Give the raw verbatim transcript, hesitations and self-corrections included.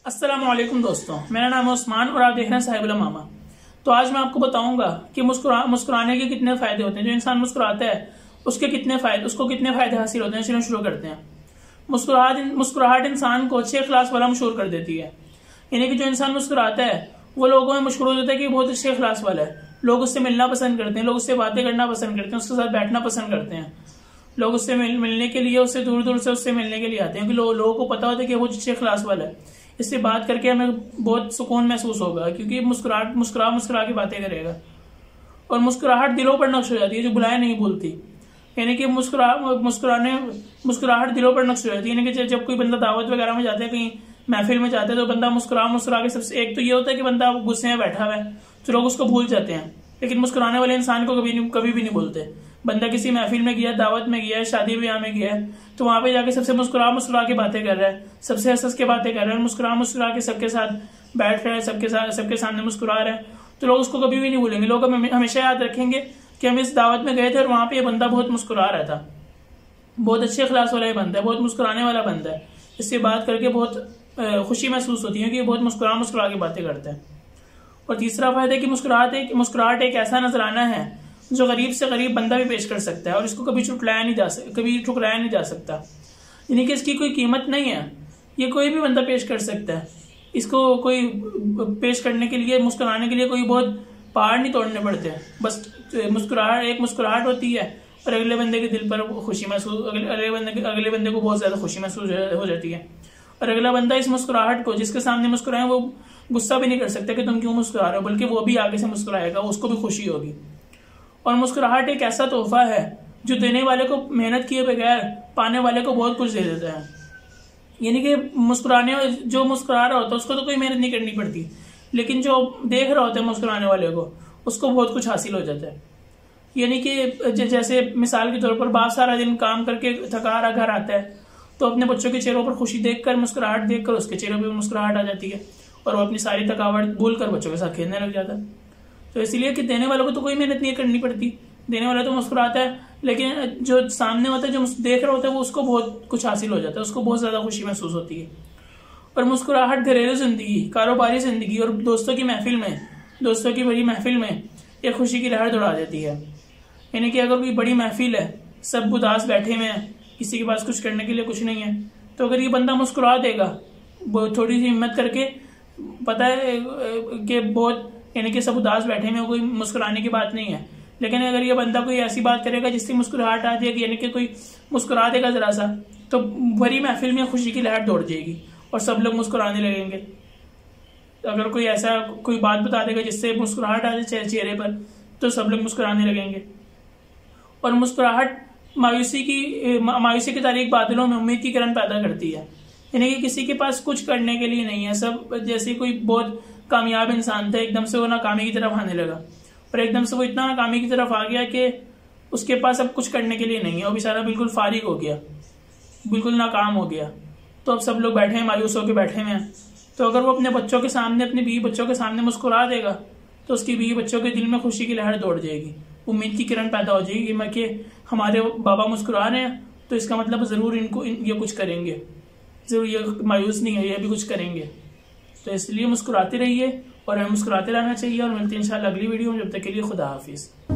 अस्सलामुअलैकुम दोस्तों, मेरा नाम है उस्मान और आप देख रहे हैं साहिबुलामामा। तो आज मैं आपको बताऊंगा कि मुस्कुरा मुस्कुराने के कितने फायदे होते हैं। जो इंसान मुस्कुराता है उसके कितने फायदे उसको कितने फायदे हासिल होते हैं। चलिए शुरू करते हैं। मुस्कुराहट मुस्कुराहट इंसान को अच्छे अखलाक वाला मशहूर कर देती है। यानी कि जो इंसान मुस्कुराता है वो लोगों में मशहूर हो जाता है कि बहुत अच्छे अखलाक वाला है। लोग उससे मिलना पसंद करते हैं, लोग उससे बातें करना पसंद करते हैं, उसके साथ बैठना पसंद करते हैं। लोग उससे मिल, मिलने के लिए उससे दूर दूर से उससे मिलने के लिए आते हैं कि लो, लोगों को पता होता है कि वो अच्छे अखलाक वाला है। इससे बात करके हमें बहुत सुकून महसूस होगा क्योंकि मुस्कुराहट मुस्कुरा मुस्कुरा के बातें करेगा। और मुस्कुराहट दिलों पर नक्श हो जाती है, जो बुलाए नहीं भूलती। यानी कि मुस्कुरा मुस्कुराने मुस्कुराहट दिलों पर नक्श हो जाती है। यानी कि जब कोई बंदा दावत वगैरह में जाता है, कहीं महफिल में जाता है, तो बंदा मुस्कुरा मुस्कुरा के सबसे एक तो ये होता है कि बंदा गुस्से में बैठा हुआ है तो लोग उसको भूल जाते हैं, लेकिन मुस्कुराने वाले इंसान को कभी नहीं कभी भी नहीं भूलते। बंदा किसी महफिल में गया, दावत में गया है, शादी ब्याह में गया है, तो वहां पे जाके सबसे मुस्कुरा मुस्कुरा के बातें कर रहा है, सबसे हंस हंस के बातें कर रहा है, मुस्कुरा मुस्कुरा के सबके साथ बैठ रहा है, सबके साथ सबके सामने मुस्कुरा रहा है, तो लोग उसको कभी भी नहीं भूलेंगे। लोग हमेशा याद रखेंगे कि हम इस दावत में गए थे और वहां पे ये बंदा बहुत मुस्कुरा रहा था, बहुत अच्छे अखलाक वाला ये बंदा है, बहुत मुस्कुराने वाला बंदा है। इससे बात करके बहुत खुशी महसूस होती है कि बहुत मुस्कुरा मुस्कुरा के बातें करते हैं। और तीसरा फायदा है कि मुस्कुराहट एक मुस्कुराहट एक ऐसा नजराना है जो गरीब से गरीब बंदा भी पेश कर सकता है और इसको कभी ठुकराया नहीं जा सकता कभी ठुकराया नहीं जा सकता। यानी कि इसकी कोई कीमत नहीं है, ये कोई भी बंदा पेश कर सकता है। इसको कोई पेश करने के लिए, मुस्कुराने के लिए कोई बहुत पहाड़ नहीं तोड़ने पड़ते हैं। बस मुस्कुराहट एक मुस्कुराहट होती है और अगले बंदे के दिल पर खुशी महसूस अगले बंदे अगले बंदे को बहुत ज्यादा खुशी महसूस हो जाती है। और अगला बंदा इस मुस्कुराहट को, जिसके सामने मुस्कुराए, वो गुस्सा भी नहीं कर सकता कि तुम क्यों मुस्कुरा रहे हो, बल्कि वो भी आगे से मुस्कुराएगा, उसको भी खुशी होगी। और मुस्कुराहट एक ऐसा तोहफा है जो देने वाले को मेहनत किए बगैर पाने वाले को बहुत कुछ दे देता है। यानी कि मुस्कुराने जो मुस्कुरा रहा होता है उसको तो कोई मेहनत नहीं करनी पड़ती, लेकिन जो देख रहा होता है मुस्कुराने वाले को, उसको बहुत कुछ हासिल हो जाता है। यानी कि जैसे मिसाल के तौर पर बाप सारा दिन काम करके थका रहा घर आता है तो अपने बच्चों के चेहरों पर खुशी देखकर, मुस्कुराहट देखकर उसके चेहरे पर मुस्कुराहट आ जाती है और वो अपनी सारी थकावट भूलकर बच्चों के साथ खेलने लग जाता है। तो इसलिए कि देने वालों को तो कोई मेहनत नहीं करनी पड़ती, देने वाला तो मुस्कुराता है, लेकिन जो सामने होता है, जो देख रहा होता है, वो उसको बहुत कुछ हासिल हो जाता है, उसको बहुत ज्यादा खुशी महसूस होती है। और मुस्कुराहट घरेलू जिंदगी, कारोबारी जिंदगी और दोस्तों की महफिल में दोस्तों की बड़ी महफिल में एक खुशी की लहर दौड़ा देती है। यानी कि अगर कोई बड़ी महफिल है, सब उदास बैठे हुए हैं, किसी के पास कुछ करने के लिए कुछ नहीं है, तो अगर ये बंदा मुस्कुरा देगा थोड़ी सी हिम्मत करके, पता है कि बहुत यानी कि सब उदास बैठे में, कोई मुस्कुराने की बात नहीं है, लेकिन अगर ये बंदा कोई ऐसी बात करेगा जिससे मुस्कुराहट आ जाएगी, यानी कि कोई मुस्कुरा देगा जरा सा, तो बड़ी महफिल में खुशी की लहर दौड़ जाएगी और सब लोग मुस्कुराने लगेंगे। अगर कोई ऐसा कोई बात बता देगा जिससे मुस्कुराहट आ जाए चेहरे पर, तो सब लोग मुस्कुराने लगेंगे। और मुस्कुराहट मायूसी की मायूसी की तारीख बादलों में उम्मीद की किरण पैदा करती है। यानी कि किसी के पास कुछ करने के लिए नहीं है, सब जैसे कोई बहुत कामयाब इंसान था, एकदम से वो नाकामी की तरफ आने लगा और एकदम से वो इतना नाकामी की तरफ आ गया कि उसके पास अब कुछ करने के लिए नहीं है, वो बेचारा बिल्कुल फारिग हो गया, बिल्कुल नाकाम हो गया। तो अब सब लोग बैठे हैं, मायूस होकर बैठे हुए हैं। तो अगर वो अपने बच्चों के सामने, अपने बीवी बच्चों के सामने मुस्कुरा देगा तो उसकी बीवी बच्चों के दिल में खुशी की लहर दौड़ जाएगी, उम्मीद की किरण पैदा हो जाएगी मैं कि हमारे बाबा मुस्कुरा रहे हैं तो इसका मतलब जरूर इनको इन, ये कुछ करेंगे, जरूर ये मायूस नहीं है, ये भी कुछ करेंगे। तो इसलिए मुस्कुराते रहिए और हमें मुस्कुराते रहना चाहिए। और मिलते हैं इंशाल्लाह अगली वीडियो में, जब तक के लिए खुदा हाफिज।